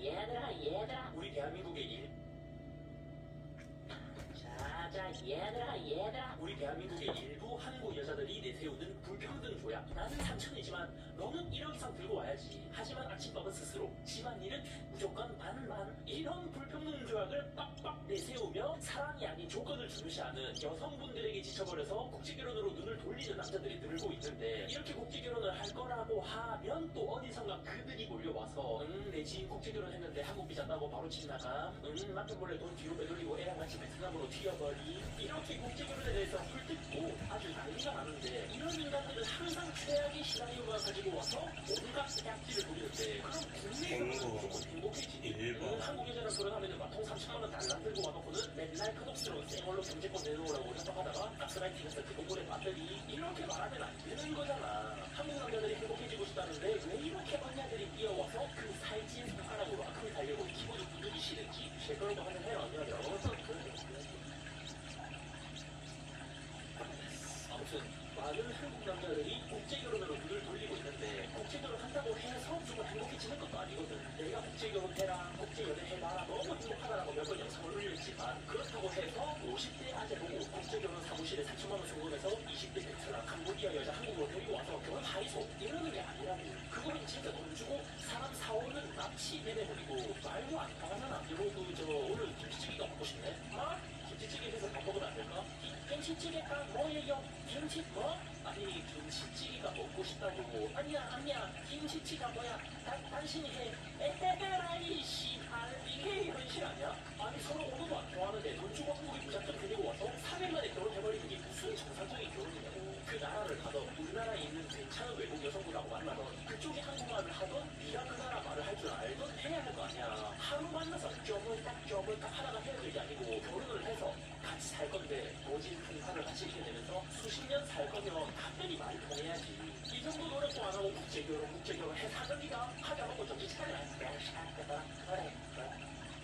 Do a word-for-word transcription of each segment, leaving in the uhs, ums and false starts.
얘들아 얘들아 우리 대한민국의 일 자자 얘들아 얘들아 우리 대한민국의 일부 한국 여자들이 내세우는 불평등 조약. 나는 삼천이지만 너는 일억 이상 들고 와야지. 하지만 아침밥은 스스로, 집안일은 무조건 반반. 이런 불평등 조약을 빡빡 내세우며 사랑이 아닌 조건을 중시하는 여성분들에게 지쳐버려서 국제결혼으로 눈을 돌리는 남자들이 늘고 있는데, 이렇게 국제결혼을 할 거라고 하면 또 어디선가 그들이 몰려와서 음, 내 지인 국제결혼했는데 한국 비자 따고 바로 집 나감, 음, 남편 몰래 돈 뒤로 빼돌리고 애랑 같이 베트남으로 튀어버리. 이렇게 국제결혼에 대해서 훑듣고 아주 난리가 나는데, 이런 인간들은 항상 최악의 시나리오가 가지고 와서 온갖 약지를 부리는데, 그럼 국내에서 무조건 행복해지니? 음, 한국 여자랑 결혼하면 마통 삼천만 원 달랑 들고 와놓고는 맨날 큰옥스러운 쌩얼로 경제권 내놓으라고 협박하다가 가스라이팅 해서 기본권에 맞더니, 이렇게 말하면 안 되는 거잖아. 한국 남자들이 행복해지고 싶다는데 왜 이렇게 언니들이 뛰어와서 그 살찐 손가락으로 아픔을 달려고 기분이 두드리시는지. 제 그런 거 하면 해요. 언니가 영어서 그런 거. 아무튼 많은 한국 남자들이 국제결혼으로 눈을 돌리고 있는데, 국제결혼 한다고 해서 무조건 행복해지는 것도 아니거든. 내가 국제결혼해라, 국제연애해라, 너무 행복하다라고 몇 번 영상을 올렸지만, 그렇다고 해서 오십 대 아재 보고 국제결혼 사무실에 사천만 원 송금해서 이십 대 베트남, 캄보디아 여자 한국으로 데리고 와서 결혼하이소 이러는 게 아니라고. 그거는 진짜 돈 주고 사람 사오는 납치 내내버리고 말도 안 통하는 앞뒤로. 그저 오늘 김치찌개가 먹고 싶네? 아? 김치찌개 해서 밥 먹으면 안 될까? 김치찌개가 뭐예요? 김치 뭐? 아니 김치찌개가 먹고 싶다고. 아니야 아니야 김치찌개가 뭐야? 단, 당신이 해. 에헤헤라이 씨발, 이게 현실 아니야? 아니 서로 오도도 안 좋아하는데 돈 주고 한국에 무작정 데리고 와서 삼 일 만에 결혼해버리는 게 무슨 정상적인 결혼이냐고. 그 나라를 가던 우리나라에 있는 괜찮은 외국 여성분하고 만나던, 그쪽이 한국말을 하던 네가 그 나라 말을 할 줄 알던 해야 할 거 아니야. 하루 만나서 쪼물딱 쪼물딱 하다가 헤어질 게 아니고 결혼을 해서 같이 살 건데 모진 풍파를 같이 이렇게 되면서 수십 년 살 거면 답변이 많이 통해야지. 이 정도 노력도 안 하고 국제결혼 국제결혼 해 사는 니가 하자 먹고 정신 차려. 그래 그래 그래.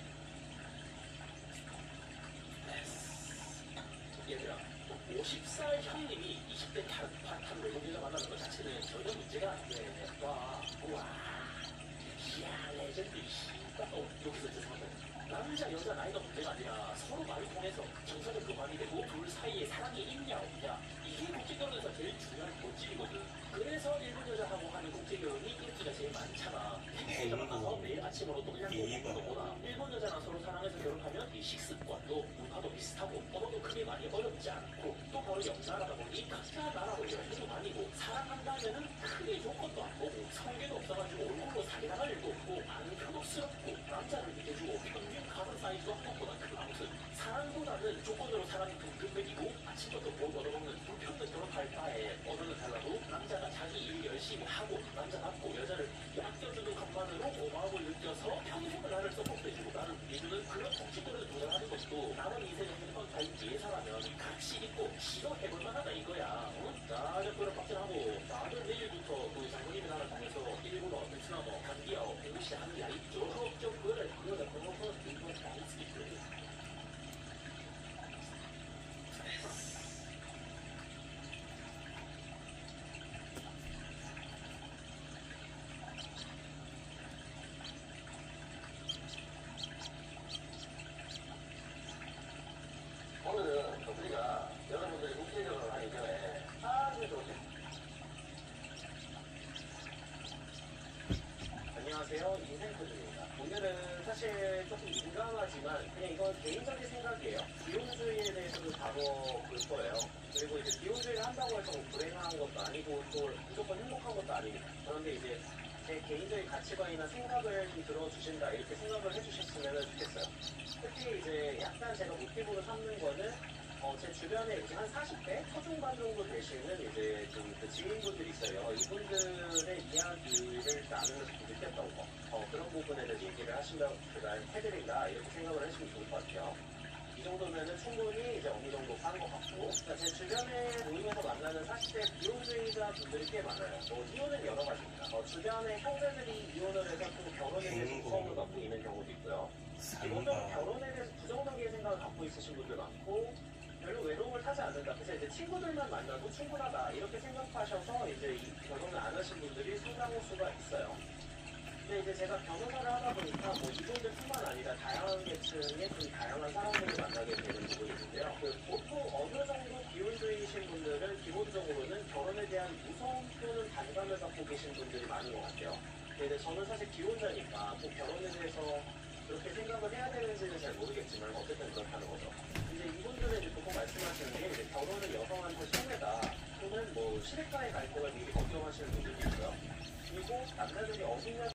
얘들아, 오십 살 형님이 이십 대 핫한 외국 여자 만나는 것 자체는 전혀 문제가 안 돼. 와, 우와, 이야, 레전드, 씨발. 어, 여기서 죄송합니다. 남자, 여자 나이가 문제가 아니라 서로 말이 통해서 정서적 교감이 되고 둘 사이에 사랑이 있냐 없냐, 이게 국제결혼에서 제일 중요한 본질이거든. 그래서 일본 여자하고 하는 국제결혼이 인기가 제일 많잖아. 한국 여자 만나서 매일 아침으로 똥냥고 먹는 거보다 일본 여자랑 서로 사랑해서 결혼하면 이 식습관도 문화도 비슷하고 언어도 크게 많이 어렵지 않고, 또 바로 옆나라다 보니 각자 나라로 여행도 다니고, 사랑한다면은 크게 조건도 안 보고 성계도 없어가지고 얼굴로 사기당할 일도 없고, 안 표독스럽고 남자를 믿어주고 평균 가는 사이즈도 한국보다 크고. 아무튼 사랑보다는 조건으로 사랑이 둥글거리고 아침부터 못 얻어먹는 불평등 결혼할 바에, 언어는 달라도 남자가 자기 일 열심히 하고 남자답고 여자를 아껴주는 것만으로 고마움을 느껴서 평생을 나를 서포트해주고 나를 믿는 그런 국제결혼을 도전하는 것도 남은 인생을 한번 다 예사라면 가치 있고 시도해볼 만하다 이거야. 응? 자, 이제 그런 박진하고 나는 내일부터 그 장모님의 나라를 통해서 일본어, 베트남어, 감기어, 잉글리시 하는 야 있죠. 좀 그래 그래 그거 이거 다 있지. 오늘은 우리가 여러분들이 국제결혼을 하기 전에 아주 좋게. 안녕하세요, 인생코드입니다. 오늘은 사실 조금 민감하지만 그냥 이건 개인적인 생각이에요. 비혼주의에 대해서도 다뤄볼 거예요. 그리고 이제 비혼주의를 한다고 해서 뭐 불행한 것도 아니고 또 무조건 행복한 것도 아닙니다. 그런데 이제 제 개인적인 가치관이나 생각을 좀 들어주신다, 이렇게 생각을 해주셨으면 좋겠어요. 특히 이제 약간 제가 모티브로 삼는 거는 어, 제 주변에 이제 한 사십 대 초중반 정도 되시는 이제 좀 그 지인분들이 있어요. 이분들의 이야기를 나누면서 느꼈던 거, 어, 그런 부분에 대해서 얘기를 하시면 제가 해드린다, 이렇게 생각을 하시면 좋을 것 같아요. 이 정도면은 충분히 이제 어느 정도 한 것 같고, 그러니까 제 주변에 모임에서 만나는 사십 대 비혼주의자 분들이 꽤 많아요. 뭐 이유는 여러 가지입니다. 어, 주변에 형제들이 이혼을 해서 또 결혼에 대해서 무서움을 갖고 있는 경우도 있고요. 기본적으로 결혼에 대해서 부정적인 생각을 갖고 있으신 분들 많고, 별로 외로움을 타지 않는다, 그래서 이제 친구들만 만나도 충분하다, 이렇게 생각하셔서 이제 이 결혼을 안 하신 분들이 상당히 수가 있어요. 근데 이제 제가 변호사를 하다 보니까 뭐 이분들뿐만 아니라 다양한 계층의 좀 다양한 사람들을 만나게 되는 부분이 있는데요. 그 보통 어느 정도 기혼주의이신 분들은 기본적으로는 결혼에 대한 무서움표는 반감을 갖고 계신 분들이 많은 것 같아요. 근데 저는 사실 기혼자니까 꼭 결혼에 대해서 그렇게 생각을 해야 되는지는 잘 모르겠지만 어쨌든 그렇다는 거죠. 이제 이분들은 이제 보통 말씀하시는 게 이제 결혼은 여성한테 손해다 또는 뭐 시댁과의 갈등을 미리 걱정하시는 분들도 있고요. 그리고 남자들이 어긋날